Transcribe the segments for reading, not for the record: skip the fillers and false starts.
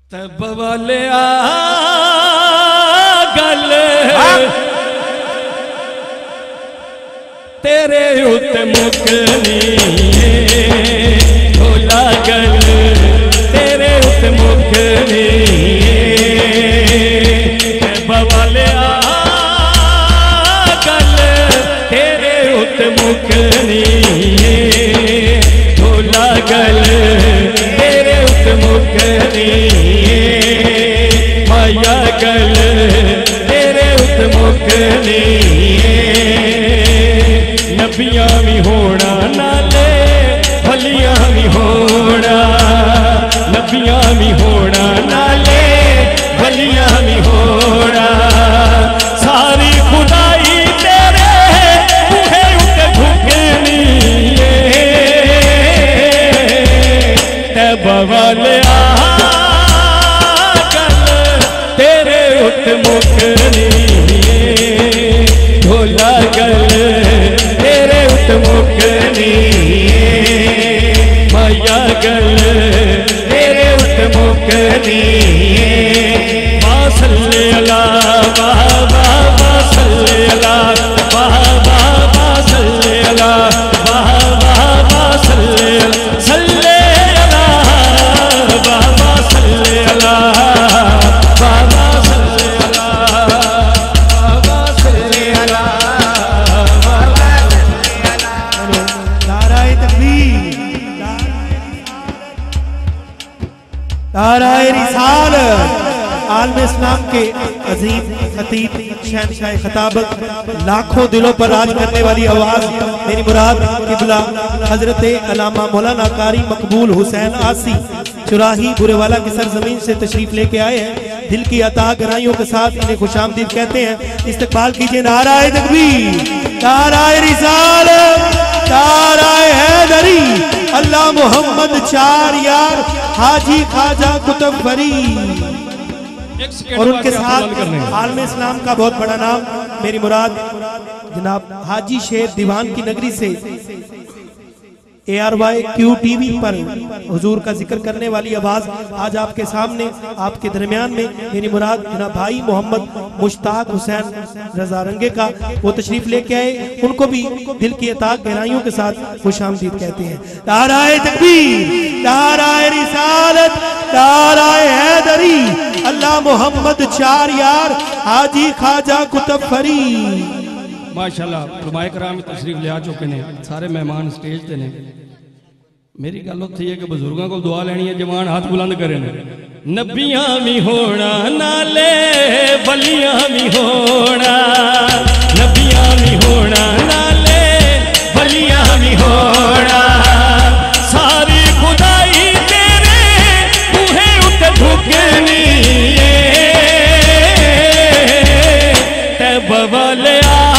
तब वाले गल तेरे उत्ते मुकनी ढोला गल तेरे उत्ते मुकनी तब वाले गल तेरे उत्ते मुकनी ढोला गल तेरे उत्ते मुकनी माया गल तेरे उत्ते मुकनी नबियां भी होना नाले भलियां भी होना नबियां भी होना नाले भलियां भी होना सारी खुदाई तेरे बूहे उते झुकनी तब वाले तेरे उत मुकनी ढोला गल तेरे उत मुकनी माया गल तेरे उत मुकनी बासल्ले अला बाबा बासल्ले अला बाबा बासल्ले अला बाबा बासल्ले सल्ले अला बाबा सल्ले अला बाबा सल्ले अला बाबा सल्ले अला बाबा नाराए तकबीर नाराए रिसालत आलम इस्लाम के अजीम खतीब शहंशाह खताबत लाखों दिलों पर राज करने वाली आवाज मेरी मुराद किबला हजरत अल्लामा मौलाना कारी मकबूल हुसैन आसी चुराही बुरेवाला की सरजमीन से तशरीफ लेके आए हैं। दिल की अता गहराइयों के साथ इन्हें खुशामदीद कहते हैं। इस्तकबाल कीजिए नाराए तकबीर नाराए रिसालत नाराए हैदरी अल्लाह मोहम्मद चार यार हाजी ख्वाजा कुतुब फरीद और उनके साथ आलम इस्लाम का बहुत बड़ा नाम मेरी मुराद जनाब हाजी शेर दीवान की नगरी से ARY QTV पर हुजूर का जिक्र करने वाली आवाज आज आपके सामने आपके दरमियान में मेरी मुराद जनाब भाई मोहम्मद मुश्ताक हुसैन रजारंगे का वो तशरीफ लेके आए। उनको भी दिल की अता गहराइयों के साथ खुशामदीद कहते हैं। नाराए तकबीर नाराए रिसालत नाराए हैदरी अल्लाह मोहम्मद चार यार हाजी ख्वाजा कुतुब फरीद माशाल्लाह उलमाए कराम तशरीफ ले आ चुके ने सारे मेहमान स्टेज ते ने। मेरी गल उत्थे है कि बुजुर्गों को दुआ लेनी है जवान हाथ बुलंद करें नबियां भी होना नाले बलियां भी होना नबियां भी होना नाले बलियां भी होना सारी खुदाई तेरे बूहे उते झुकनी तब वाले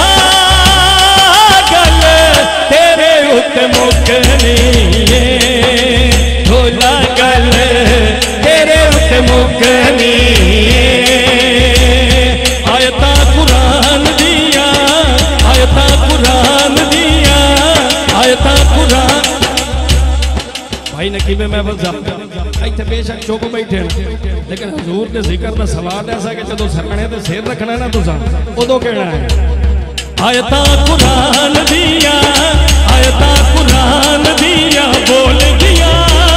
मुकनी ढोला गल तेरे उत मुकनी आयता कुरान दिया आयता कुरान दिया आयता कुरान भाई नकीब मैं बस इतने बेशक चुप बैठे लेकिन हजूर के जिक्र का सवाल ऐसा कि जो सरने तो सिर रखना ना तुसा उदो कहना है आयता कुरान दिया आयता कुरान दिया बोल दिया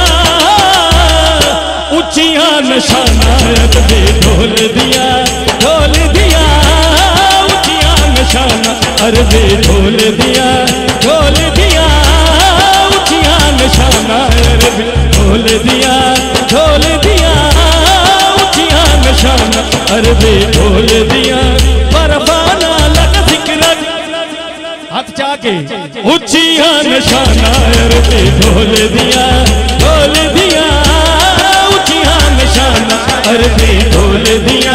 उचिया निशाना दे ढोल दिया उचिया निशाना अरबे ढोल दिया उचिया निशाना अरबे ढोल दिया उचिया निशाना अरबे ढोल दिया बरफाना लग जिक्र हाथ चाके उचिया निशाना अरबे ढोल दिया उचिया निशाना अरबे ढोल दिया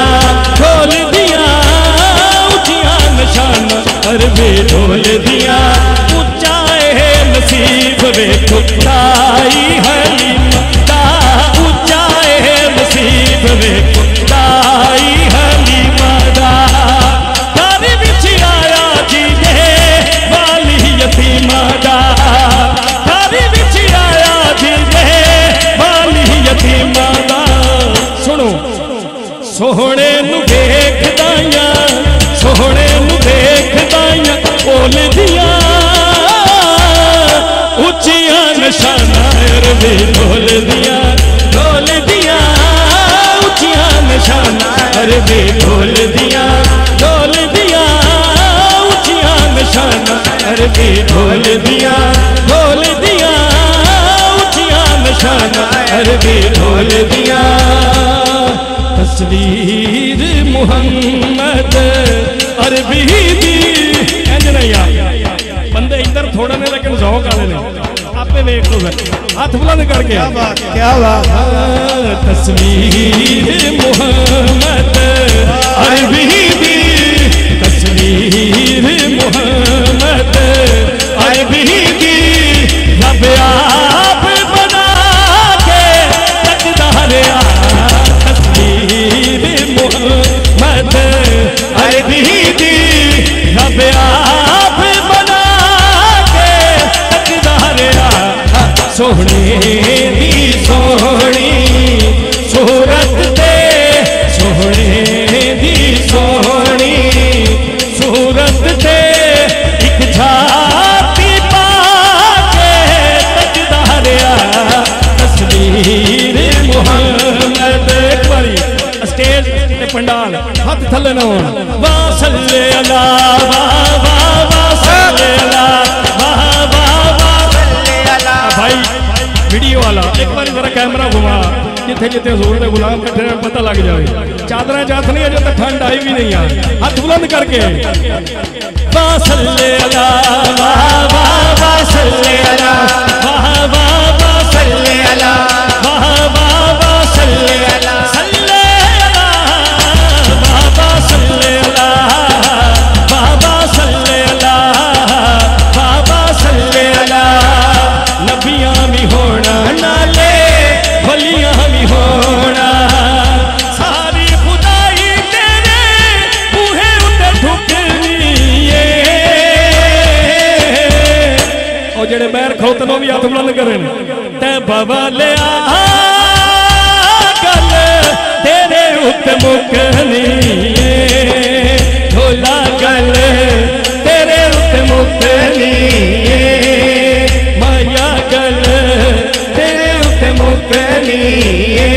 उचिया निशाना अरबे ढोल दिया ऊंचाए नसीब वे खुदाई हलीमा ऊंचाए नसीब वे खुदाई हलीमा तारी बिछ आया जी वाली यतीमा तारी बिछ आया जी सोहणे नू देखदाइयां सोहणे नू देखदाइयां बोलदियां उच्चियां निशाना अरबी ढोलदियां ढोलदियां उच्चियां निशाना अरबी ढोलदियां ढोलदियां उच्चियां निशाना अरबी ढोलदियां ढोलदियां उच्चियां निशाना अरबी ढोलदियां तस्वीर मुहम्मद अरबी दी इंज नहीं आ बंदे इधर थोड़ा ने लेकिन ज़ौक़ वाले ने आपे वेख लो हाथ बुलंद करके क्या बात तस्वीर मुहम्मद अरबी दी तस्वीर मुहम्मद अरबी दी रब आप बना के तकदा रहा मुहम्मद अरबी दी रब आप बना के तकदा रहा सोहने दी सोहनी सूरत ते सोहने दी सोहनी सूरत ते एक झाती पा के तकदा रहा तस्वीर मुहम्मद एक बारी स्टेज पंडाल हाथ थले न होन वाह सल्ले अला वाह वाह वाह सल्ले अला वाह वाह वाह सल्ले अला भाई वीडियो वाला एक बार जरा कैमरा घुमा जिथे जिथे हुजूर दे गुलाम बैठे ने पता लग जाए चादरा चाथ नहीं अजे तक ठंड आई भी नहीं आ हाथ बुलंद करके वाह सल्ले अला वाह वाह वाह सल्ले अला वाह वाह वाह सल्ले अला वाह वाह वाह सल्ले अला जेड़े बैर खोतनों भी हाथ बुलंद करें ते बाबा ले गल तेरे उत्ते मुकनी ढोला गल तेरे उत्ते मुकनी माया गल तेरे उत्ते मुकनी